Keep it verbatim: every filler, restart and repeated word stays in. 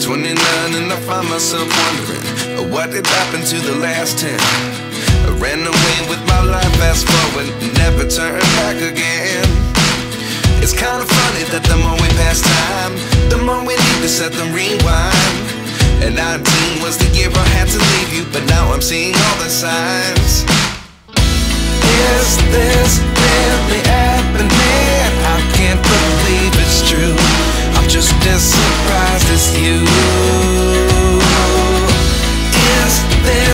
twenty-nine and I find myself wondering, uh, what did happen to the last ten? I ran away with my life, fast forward, never turn back again. It's kinda funny that the more we pass time, the more we need to set the rewind. And nineteen was the year I had to leave you, but now I'm seeing all the signs. Is this really happening? I can't believe it's true. I'm just as surprised as you.